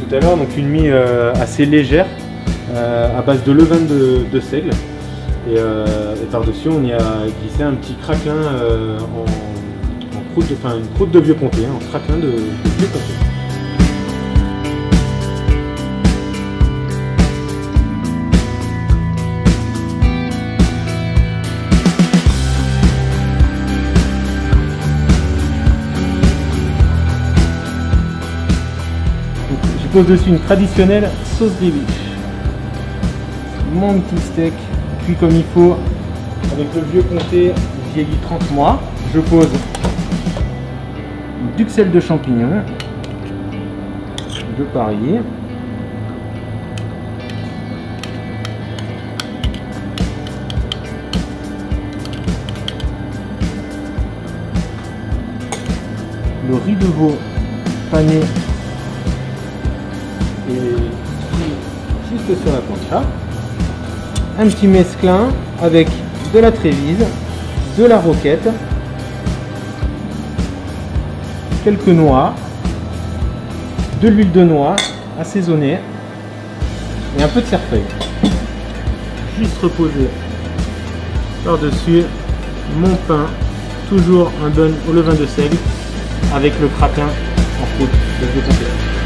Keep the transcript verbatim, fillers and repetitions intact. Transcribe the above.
tout à l'heure, donc une mie euh, assez légère euh, à base de levain de, de seigle. Et, euh, et par-dessus, on y a glissé un petit craquelin euh, en, en croûte, de, enfin une croûte de vieux comté, hein, en craquelin de, de vieux comté. Je pose dessus une traditionnelle sauce gribiche. Mon petit steak cuit comme il faut avec le vieux comté vieilli trente mois. Je pose du duxelle de champignons de Paris. Le riz de veau pané et juste sur la plancha. Un petit mesclin avec de la trévise, de la roquette, quelques noix, de l'huile de noix assaisonnée et un peu de cerfeuil. Juste reposer par-dessus mon pain, toujours un bon au levain de seigle avec le craquelin en croûte de vieux comté.